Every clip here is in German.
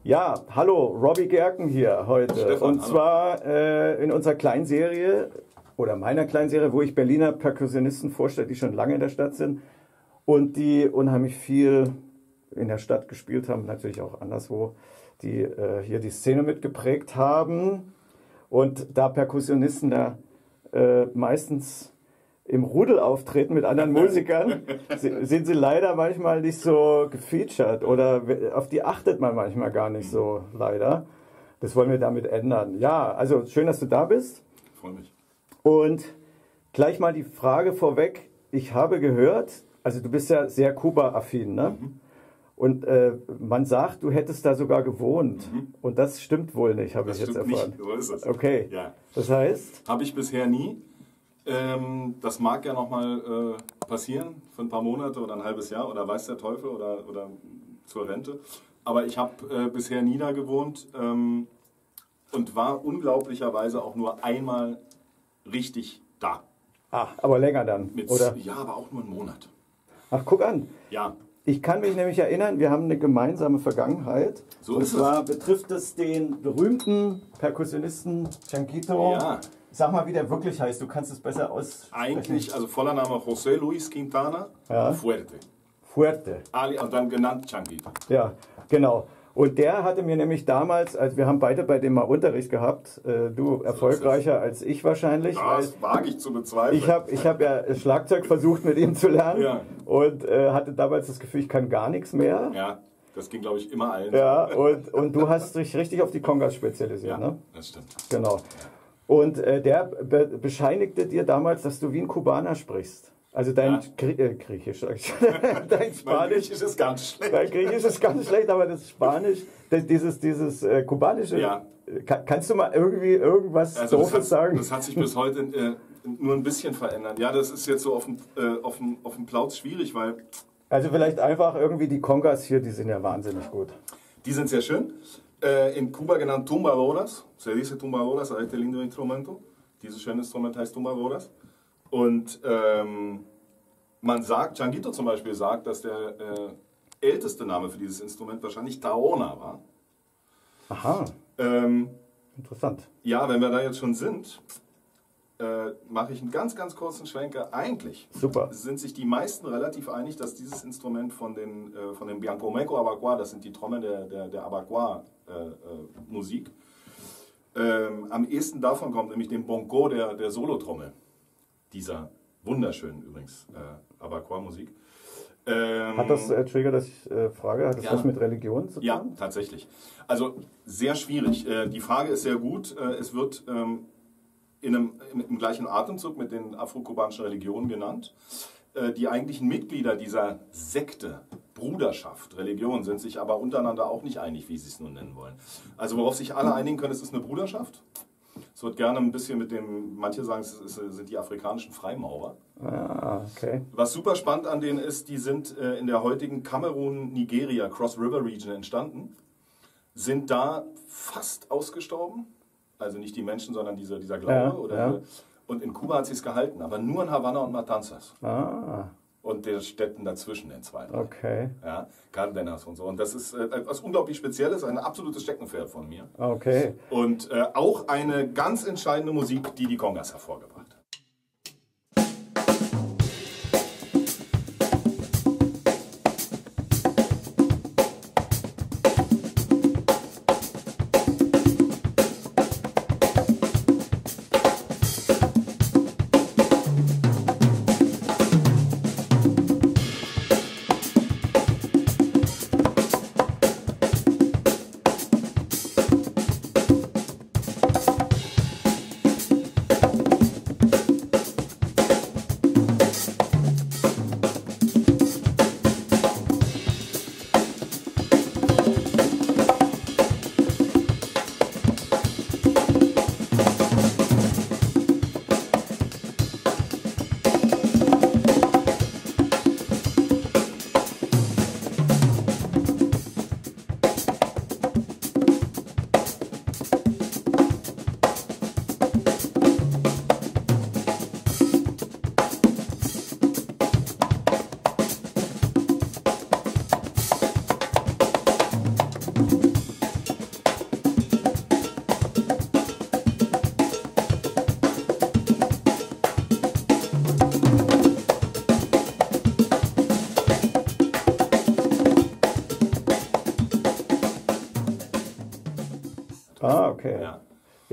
Ja, hallo, Robbie Gerken hier heute. Stefan, und zwar in unserer Kleinserie oder meiner Kleinserie, wo ich Berliner Perkussionisten vorstelle, die schon lange in der Stadt sind und die unheimlich viel in der Stadt gespielt haben, natürlich auch anderswo, die hier die Szene mitgeprägt haben. Und da Perkussionisten da meistens im Rudel auftreten mit anderen Musikern, sind sie leider manchmal nicht so gefeatured oder auf die achtet man manchmal gar nicht so, leider. Das wollen wir damit ändern. Ja, also schön, dass du da bist. Ich freue mich. Und gleich mal die Frage vorweg. Ich habe gehört, also du bist ja sehr Kuba-affin, ne? Mhm. Und man sagt, du hättest da sogar gewohnt. Mhm. Und das stimmt wohl nicht, habe ich jetzt stimmt erfahren. nicht, so ist es. Okay, Ja. das heißt? Habe ich bisher nie. Das mag ja nochmal passieren, für ein paar Monate oder ein halbes Jahr oder weiß der Teufel oder zur Rente. Aber ich habe bisher nie da gewohnt und war unglaublicherweise auch nur einmal richtig da. Ah, aber länger dann, oder? Ja, aber auch nur einen Monat. Ach, guck an. Ja. Ich kann mich nämlich erinnern, wir haben eine gemeinsame Vergangenheit. So und ist es. zwar betrifft es den berühmten Perkussionisten Changuito. Ja. Sag mal, wie der wirklich heißt. Du kannst es besser aussprechen. Eigentlich, also voller Name José Luis Quintana Fuerte. Fuerte. Und dann genannt Changuito. Ja, genau. Und der hatte mir nämlich damals, also wir haben beide bei dem mal Unterricht gehabt, du erfolgreicher als ich wahrscheinlich. Das wage ich zu bezweifeln. Ich hab ja Schlagzeug versucht mit ihm zu lernen Ja. und hatte damals das Gefühl, ich kann gar nichts mehr. Ja, das ging, glaube ich, immer allen. Ja, und du hast dich richtig auf die Congas spezialisiert, Ja, ne? das stimmt. Genau. Und der bescheinigte dir damals, dass du wie ein Kubaner sprichst. Also dein Griechisch, sag ich. Dein Spanisch. Mein Griechisch ist ganz schlecht. Dein Griechisch ist ganz schlecht, aber das Spanisch, dieses kubanische. Ja. Kannst du mal irgendwie irgendwas Doofes sagen? Das hat sich bis heute nur ein bisschen verändert. Ja, das ist jetzt so auf dem Plauz schwierig, weil Also vielleicht einfach irgendwie die Congas hier, die sind ja wahnsinnig gut. die sind sehr schön. In Kuba genannt tumbadoras. Se dice tumbadoras a este lindo instrumento. Dieses schöne Instrument heißt tumbadoras. Und man sagt, Changuito zum Beispiel sagt, dass der älteste Name für dieses Instrument wahrscheinlich Taona war. Aha, interessant. Ja, wenn wir da jetzt schon sind, mache ich einen ganz, ganz kurzen Schwenker. Eigentlich Super. sind sich die meisten relativ einig, dass dieses Instrument von den Biancomeco Abaguá, das sind die Trommeln der Abaguá-Musik, am ehesten davon kommt, nämlich dem Bongo der Solotrommel. Dieser wunderschönen übrigens Abaguá-Musik. Hat das, Entschuldige, dass ich frage, hat das was mit Religion zu tun? Ja, tatsächlich. Also sehr schwierig. Die Frage ist sehr gut. Es wird im gleichen Atemzug mit den afro-kubanischen Religionen genannt. Die eigentlichen Mitglieder dieser Sekte, Bruderschaft, Religion, sind sich aber untereinander auch nicht einig, wie sie es nun nennen wollen. Also worauf sich alle einigen können, es ist eine Bruderschaft. Es wird gerne ein bisschen mit dem, manche sagen, es sind die afrikanischen Freimaurer. Ah, okay. Was super spannend an denen ist, die sind in der heutigen Kamerun-Nigeria Cross River Region entstanden, sind da fast ausgestorben. Also nicht die Menschen, sondern dieser Glaube. Ja. Und in Kuba hat sie es gehalten, aber nur in Havanna und Matanzas. Ah, Und den Städten dazwischen, den zwei. okay. Ja, Cardenas und so. Und das ist etwas unglaublich Spezielles, ein absolutes Steckenpferd von mir. Okay. Und auch eine ganz entscheidende Musik, die die Congas hervorgebracht hat.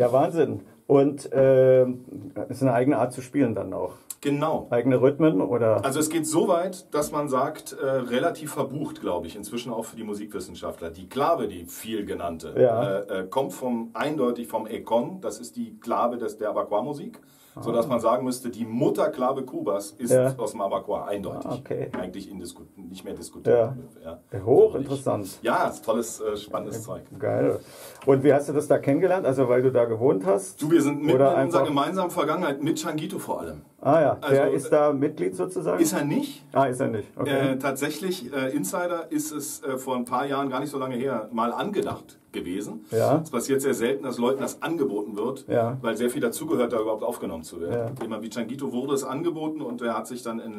Ja, Wahnsinn. Und ist eine eigene Art zu spielen dann auch. Genau. Eigene Rhythmen oder? Also es geht so weit, dass man sagt, relativ verbucht, glaube ich, inzwischen auch für die Musikwissenschaftler. Die Klave, die viel genannte, kommt eindeutig vom Econ, das ist die Klave der Abacuá-Musik, sodass man sagen müsste, die Mutterklave Kubas ist aus dem Abacuá, eindeutig. Okay. Eigentlich nicht mehr diskutiert. Ja. Hochinteressant. Ja, ist tolles, spannendes Zeug. Geil. Und wie hast du das da kennengelernt? Also weil du da gewohnt hast? Du, wir sind mitten in unserer gemeinsamen Vergangenheit, mit Changuito vor allem. Ah ja, der also, ist da Mitglied sozusagen? Ist er nicht. Ah, ist er nicht. Okay. Tatsächlich, Insider ist es vor ein paar Jahren, gar nicht so lange her, mal angedacht gewesen. Ja. Es passiert sehr selten, dass Leuten das angeboten wird, weil sehr viel dazugehört, da überhaupt aufgenommen zu werden. Jemand wie Changuito wurde es angeboten und er hat sich dann im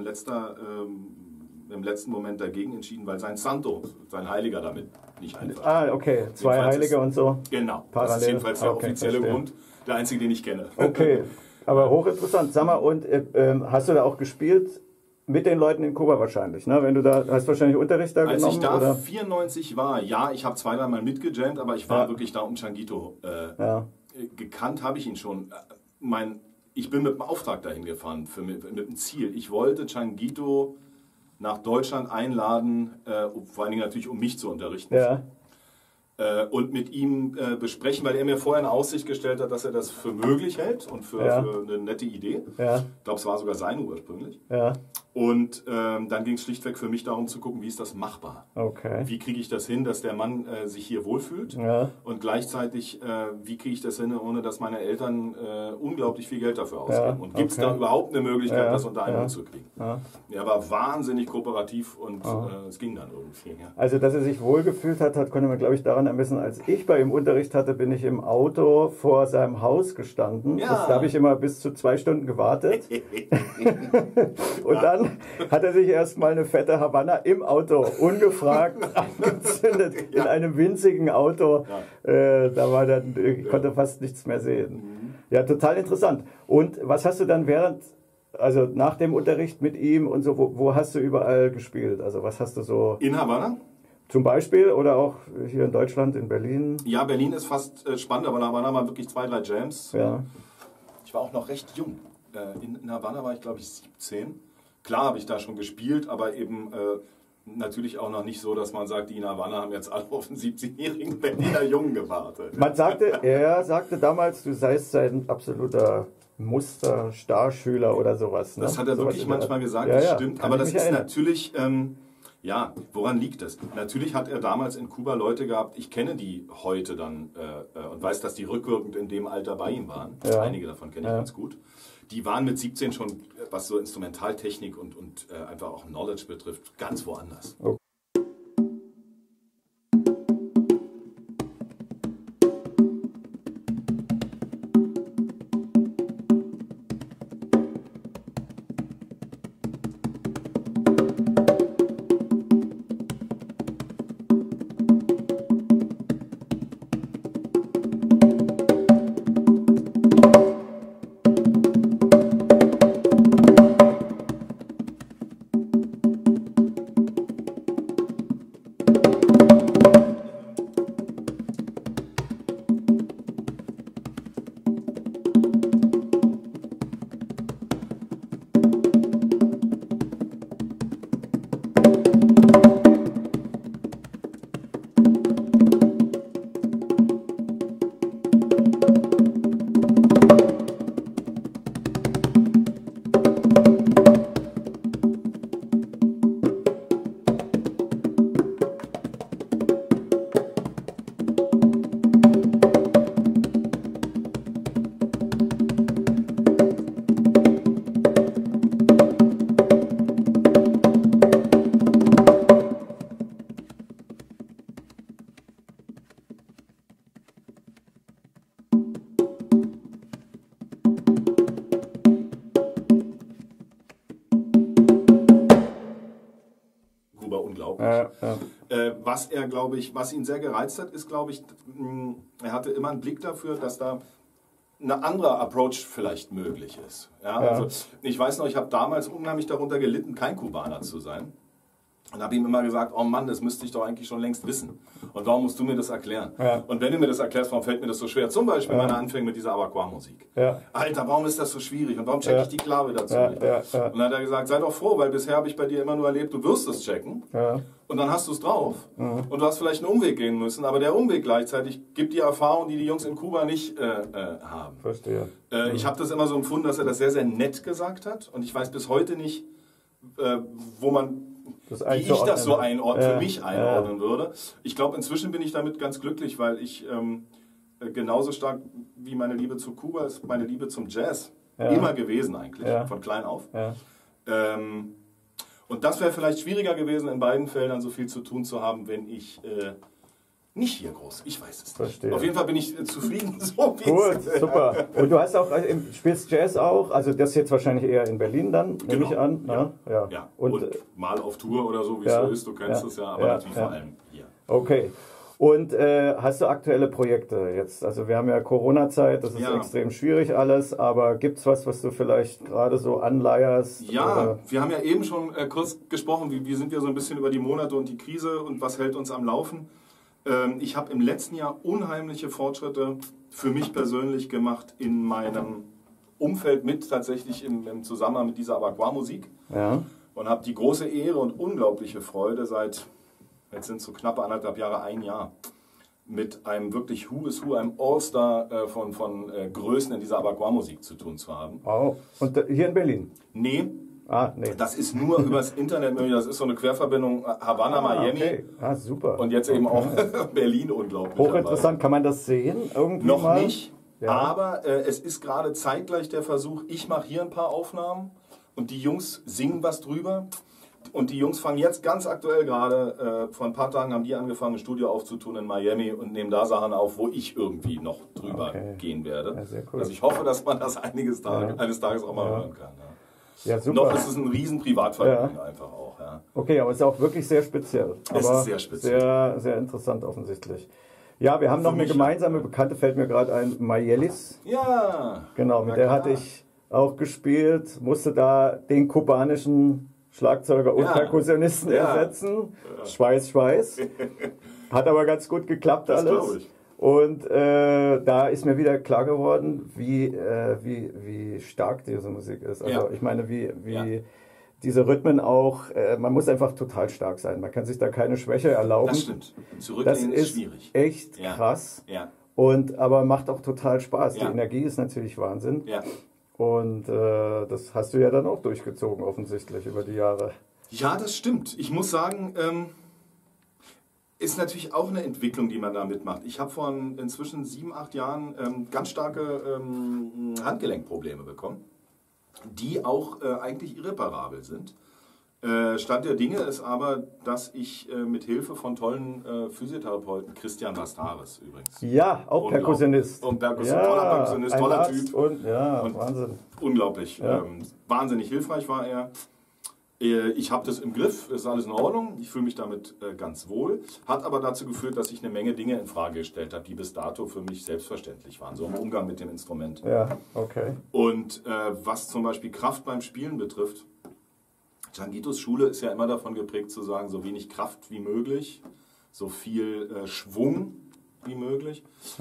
letzten Moment dagegen entschieden, weil sein Santo, sein Heiliger damit nicht einverstanden. Ah, okay. Zwei Heilige und so. Genau. Parallel. Das ist jedenfalls der offizielle Grund, der einzige, den ich kenne. Okay. Aber hochinteressant. Sag mal, und hast du da auch gespielt mit den Leuten in Kuba wahrscheinlich? Ne? Wenn du da hast wahrscheinlich Unterricht da genommen? Als ich da oder? 94 war, ja, ich habe 2-3 Mal mitgejammt, aber ich war wirklich da um Changuito. Gekannt habe ich ihn schon. Ich bin mit dem Auftrag dahin gefahren, mit dem Ziel. Ich wollte Changuito nach Deutschland einladen, vor allen Dingen natürlich, um mich zu unterrichten. Ja. Und mit ihm besprechen, weil er mir vorher in Aussicht gestellt hat, dass er das für möglich hält und für eine nette Idee. Ja. Ich glaube, es war sogar seine ursprünglich. Ja. Und dann ging es schlichtweg für mich darum zu gucken, wie ist das machbar? Okay. Wie kriege ich das hin, dass der Mann sich hier wohlfühlt? Ja. Und gleichzeitig, wie kriege ich das hin, ohne dass meine Eltern unglaublich viel Geld dafür ausgeben? Und gibt es da überhaupt eine Möglichkeit, das unter einen Hut zu kriegen? Ja. Er war wahnsinnig kooperativ und es ging dann irgendwie. Ja. Also, dass er sich wohlgefühlt hat, konnte man, glaube ich, daran ermessen, als ich bei ihm Unterricht hatte, bin ich im Auto vor seinem Haus gestanden. Da habe ich immer bis zu 2 Stunden gewartet. Und dann hat er sich erstmal eine fette Havanna im Auto ungefragt angezündet, in einem winzigen Auto. Da war dann, ich konnte fast nichts mehr sehen. Ja, total interessant. Und was hast du dann also nach dem Unterricht mit ihm und so, wo hast du überall gespielt? Also was hast du so... In Havanna? Zum Beispiel oder auch hier in Deutschland, in Berlin? Ja, Berlin ist fast spannend, aber in Havanna waren wirklich 2-3 Jams. Ja. Ich war auch noch recht jung. In Havanna war ich, glaube ich, 17. Klar habe ich da schon gespielt, aber eben natürlich auch noch nicht so, dass man sagt, die in Havanna haben jetzt alle auf einen 17-jährigen Berliner Jungen gewartet. Er sagte damals, du seist sein absoluter Muster-Starschüler oder sowas. Ne? Das hat er sowas wirklich manchmal gesagt, das stimmt. Aber das ist natürlich... woran liegt das? Natürlich hat er damals in Kuba Leute gehabt, ich kenne die heute dann und weiß, dass die rückwirkend in dem Alter bei ihm waren. Ja. Einige davon kenne ich ganz gut. Die waren mit 17 schon, was so Instrumentaltechnik und einfach auch Knowledge betrifft, ganz woanders. Okay. Was ihn sehr gereizt hat, ist, glaube ich, er hatte immer einen Blick dafür, dass da ein anderer Approach vielleicht möglich ist. Ja. Also, ich weiß noch, ich habe damals unheimlich darunter gelitten, kein Kubaner zu sein. Und habe ihm immer gesagt, oh Mann, das müsste ich doch eigentlich schon längst wissen. Und warum musst du mir das erklären? Ja. Und wenn du mir das erklärst, warum fällt mir das so schwer? Zum Beispiel meine Anfänge mit dieser Abacuá-Musik. Ja. Alter, warum ist das so schwierig? Und warum checke ich die Klave dazu nicht? Und dann hat er gesagt, sei doch froh, weil bisher habe ich bei dir immer nur erlebt, du wirst es checken. Ja. Und dann hast du es drauf. Und du hast vielleicht einen Umweg gehen müssen. Aber der Umweg gleichzeitig gibt dir Erfahrung, die die Jungs in Kuba nicht haben. Verstehe. Ich habe das immer so empfunden, dass er das sehr, sehr nett gesagt hat. Und ich weiß bis heute nicht, wo man... wie ich das so für mich einordnen würde. Ich glaube, inzwischen bin ich damit ganz glücklich, weil ich genauso stark wie meine Liebe zu Kuba ist meine Liebe zum Jazz immer gewesen eigentlich, von klein auf. Ja. Und das wäre vielleicht schwieriger gewesen, in beiden Feldern so viel zu tun zu haben, wenn ich nicht hier groß. Ich weiß es nicht. Verstehe. Auf jeden Fall bin ich zufrieden, so wie Gut, super. Und du hast auch, spielst Jazz auch, also das jetzt wahrscheinlich eher in Berlin dann, nehme ich an. Ja. Ja. Ja. Und mal auf Tour oder so, wie es so ist, du kennst es ja, aber natürlich vor allem hier. Okay. Und hast du aktuelle Projekte jetzt? Also wir haben ja Corona-Zeit, das ist extrem schwierig alles, aber gibt es was du vielleicht gerade so anleierst? Ja, wir haben ja eben schon kurz gesprochen, wie sind wir so ein bisschen über die Monate und die Krise und was hält uns am Laufen. Ich habe im letzten Jahr unheimliche Fortschritte für mich persönlich gemacht in meinem Umfeld mit tatsächlich im Zusammenhang mit dieser Abacuá-Musik. Ja. Und habe die große Ehre und unglaubliche Freude seit, jetzt sind es so knappe 1,5 Jahre, 1 Jahr, mit einem wirklich Who is Who, einem All-Star von Größen in dieser Abacuá-Musik zu tun zu haben. Oh. Und hier in Berlin? Nee. Nee. Das ist nur übers Internet möglich. Das ist so eine Querverbindung Havanna, Miami. Okay. Super. Und jetzt eben auch Berlin unglaublich. Hochinteressant. Kann man das sehen? Irgendwie noch mal? Nicht. Ja. Aber es ist gerade zeitgleich der Versuch, ich mache hier ein paar Aufnahmen und die Jungs singen was drüber. Und die Jungs fangen jetzt ganz aktuell gerade, vor ein paar Tagen haben die angefangen, ein Studio aufzutun in Miami und nehmen da Sachen auf, wo ich irgendwie noch drüber gehen werde. Ja, sehr cool. Also ich hoffe, dass man das eines Tages auch mal hören kann. Ja. Ja, super. Noch ist es ein riesen Privatvergnügen einfach auch. Ja. Okay, aber es ist auch wirklich sehr speziell. Es ist sehr speziell. Sehr, sehr interessant offensichtlich. Ja, wir haben noch eine gemeinsame Bekannte, fällt mir gerade ein, Mayelis. Ja. Genau, mit der hatte ich auch gespielt, musste da den kubanischen Schlagzeuger und Perkussionisten ersetzen. Ja. Schweiß. Hat aber ganz gut geklappt das alles. Glaube ich. Und da ist mir wieder klar geworden, wie stark diese Musik ist. Also ich meine, wie diese Rhythmen auch, man muss einfach total stark sein. Man kann sich da keine Schwäche erlauben. Das stimmt. Zurücklehnen ist schwierig. Echt krass. Ja. Aber macht auch total Spaß. Die Energie ist natürlich Wahnsinn. Ja. Und das hast du ja dann auch durchgezogen, offensichtlich, über die Jahre. Ja, das stimmt. Ich muss sagen, ist natürlich auch eine Entwicklung, die man da mitmacht. Ich habe vor inzwischen 7, 8 Jahren ganz starke Handgelenkprobleme bekommen, die auch eigentlich irreparabel sind. Stand der Dinge ist aber, dass ich mit Hilfe von tollen Physiotherapeuten, Christian Bastares übrigens. Ja, auch Perkussionist. Und toller Perkussionist, toller Typ. Und Wahnsinn. Unglaublich. Wahnsinnig hilfreich war er. Ich habe das im Griff, ist alles in Ordnung, ich fühle mich damit ganz wohl. Hat aber dazu geführt, dass ich eine Menge Dinge in Frage gestellt habe, die bis dato für mich selbstverständlich waren, so im Umgang mit dem Instrument. Ja, okay. Und was zum Beispiel Kraft beim Spielen betrifft, Changuitos Schule ist ja immer davon geprägt zu sagen, so wenig Kraft wie möglich, so viel Schwung wie möglich.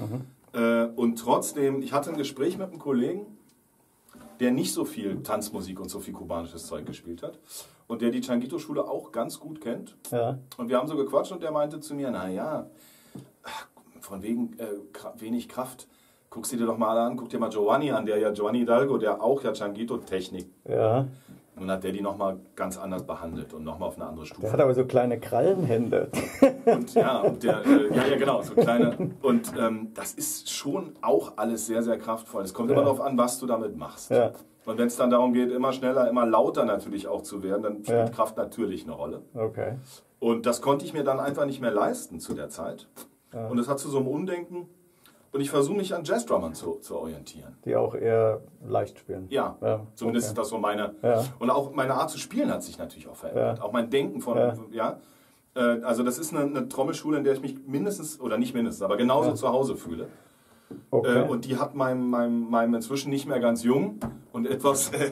Und trotzdem, ich hatte ein Gespräch mit einem Kollegen, der nicht so viel Tanzmusik und so viel kubanisches Zeug gespielt hat und der die Changuito-Schule auch ganz gut kennt. Ja. Und wir haben so gequatscht und der meinte zu mir, naja, von wegen wenig Kraft, guckst du dir doch mal an, guck dir mal Giovanni an, Giovanni Hidalgo, der auch Changuito-Technik. Ja. Nun hat der die nochmal ganz anders behandelt und nochmal auf eine andere Stufe. Der hat aber so kleine Krallenhände. Und genau, so kleine. Und das ist schon auch alles sehr, sehr kraftvoll. Es kommt immer darauf an, was du damit machst. Ja. Und wenn es dann darum geht, immer schneller, immer lauter natürlich auch zu werden, dann spielt Kraft natürlich eine Rolle. Okay. Und das konnte ich mir dann einfach nicht mehr leisten zu der Zeit. Ja. Und das hat zu so einem Umdenken. Und ich versuche mich an Jazzdrummern zu orientieren. Die auch eher leicht spielen. Ja, zumindest ist das so meine. Ja. Und auch meine Art zu spielen hat sich natürlich auch verändert. Ja. Auch mein Denken von. Ja. Also das ist eine Trommelschule, in der ich mich mindestens, oder nicht mindestens, aber genauso zu Hause fühle. Okay. Und die hat meinem inzwischen nicht mehr ganz jung und etwas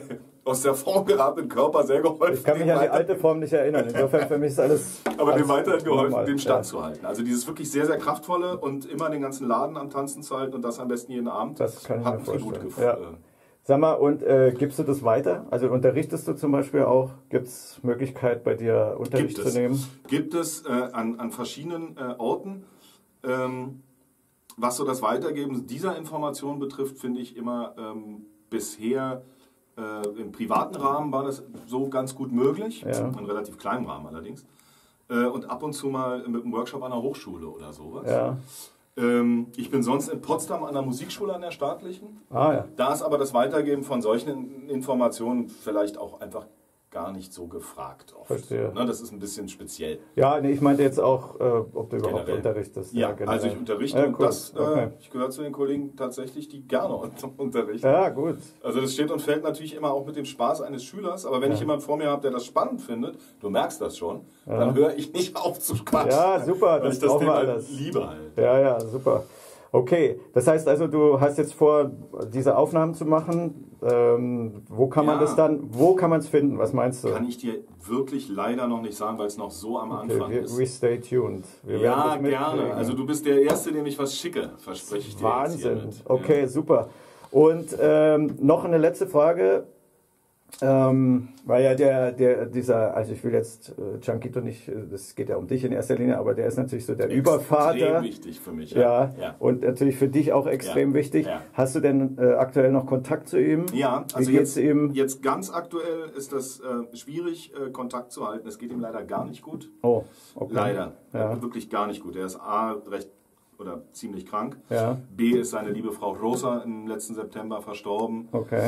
aus der Form geratenen Körper sehr geholfen. Ich kann mich an die alte Form nicht erinnern. Insofern für mich ist alles. Aber dem weiterhin geholfen, normal. dem Stand zu halten. Also dieses wirklich sehr, sehr kraftvolle und immer den ganzen Laden am Tanzen zu halten und das am besten jeden Abend. Das kann ich mir viel vorstellen. gut Ja. Sag mal, und gibst du das weiter? Also unterrichtest du zum Beispiel auch? Gibt es Möglichkeit bei dir Unterricht zu nehmen? Gibt es an verschiedenen Orten. Was so das Weitergeben dieser Informationen betrifft, finde ich immer bisher im privaten Rahmen war das so ganz gut möglich, Ja. in relativ kleinem Rahmen allerdings. Und ab und zu mal mit einem Workshop an der Hochschule oder sowas. Ja. Ich bin sonst in Potsdam an der Musikschule, an der staatlichen. Ja. Da ist aber das Weitergeben von solchen Informationen vielleicht auch einfach gar nicht so gefragt oft. Verstehe. Ne, das ist ein bisschen speziell. Ja, nee, ich meinte jetzt auch, ob du überhaupt Generell. unterrichtest. Ja, generell. also ich unterrichte Ja, und cool. das, Okay. ich gehöre zu den Kollegen tatsächlich, die gerne unterrichten. Ja, gut. Also das steht und fällt natürlich immer auch mit dem Spaß eines Schülers, aber wenn ich jemanden vor mir habe, der das spannend findet, du merkst das schon, dann höre ich nicht auf zu quatschen. Ja, super, weil das ich das brauchen wir Thema alles. liebe halt. Ja, super. Okay, das heißt also, du hast jetzt vor, diese Aufnahmen zu machen. Wo kann man das dann, wo kann man es finden? Was meinst du? Kann ich dir wirklich leider noch nicht sagen, weil es noch so am Anfang ist. We stay tuned. Wir werden Ja, das mitkriegen. gerne. Also du bist der Erste, dem ich was schicke, verspreche ich dir. Wahnsinn. Jetzt hiermit. Okay, super. Und noch eine letzte Frage. Weil ja dieser, also ich will jetzt Gianquito nicht, das geht ja um dich in erster Linie, aber der ist natürlich so der Übervater. Extrem wichtig für mich. Ja. Und natürlich für dich auch extrem wichtig. Ja. Hast du denn aktuell noch Kontakt zu ihm? Ja, also Wie geht's ihm? jetzt ganz aktuell ist das schwierig, Kontakt zu halten. Es geht ihm leider gar nicht gut. Oh, okay. Leider. Ja. Wirklich gar nicht gut. Er ist A, recht oder ziemlich krank. Ja. B, ist seine liebe Frau Rosa im letzten September verstorben. Okay.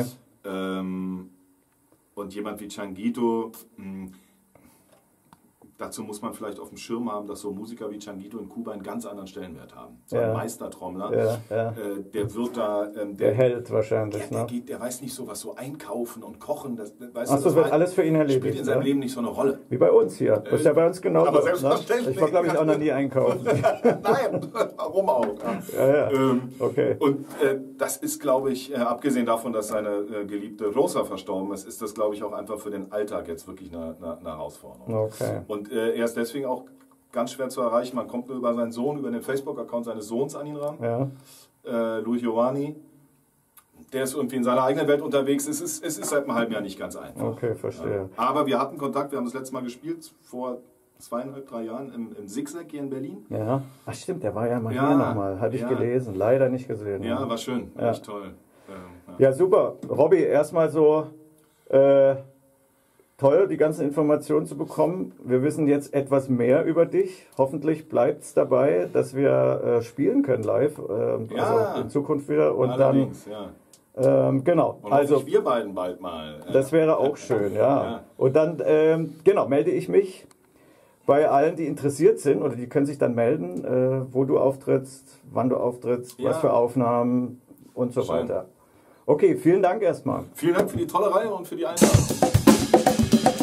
Und jemand wie Gianquito, dazu muss man vielleicht auf dem Schirm haben, dass so Musiker wie Gianquito in Kuba einen ganz anderen Stellenwert haben. So ein Meistertrommler, der wird da... der hält wahrscheinlich, ne? Der weiß nicht so was, so einkaufen und kochen. Das wird alles für ihn erledigt. Spielt in seinem Leben nicht so eine Rolle. Wie bei uns hier. Das ist ja bei uns genauso. Aber selbstverständlich. Ne? Ich war, glaube ich, auch noch nie einkaufen. Nein, warum auch? Ja. Okay. Und das ist, glaube ich, abgesehen davon, dass seine geliebte Rosa verstorben ist, ist das, glaube ich, auch einfach für den Alltag jetzt wirklich eine Herausforderung. Okay. Und er ist deswegen auch ganz schwer zu erreichen. Man kommt nur über seinen Sohn, über den Facebook-Account seines Sohns an ihn ran. Ja. Louis Giovanni. Der ist irgendwie in seiner eigenen Welt unterwegs. Es ist seit einem halben Jahr nicht ganz einfach. Okay, verstehe. Aber wir hatten Kontakt. Wir haben das letzte Mal gespielt vor 2,5, 3 Jahren im Zigzag hier in Berlin. Ja. Ach stimmt, der war ja mal hier nochmal. Hatte ich gelesen. Leider nicht gesehen. Ja, war schön. War echt toll. Ja, super. Robby, erstmal so toll, die ganzen Informationen zu bekommen. Wir wissen jetzt etwas mehr über dich. Hoffentlich bleibt es dabei, dass wir spielen können live. Also in Zukunft wieder. Und allerdings, genau. Und also wir beiden bald mal. Das wäre auch schön, ja. Und dann melde ich mich bei allen, die interessiert sind, oder die können sich dann melden, wo du auftrittst, wann du auftrittst, was für Aufnahmen und so weiter. Okay, vielen Dank erstmal. Vielen Dank für die tolle Reihe und für die Einladung.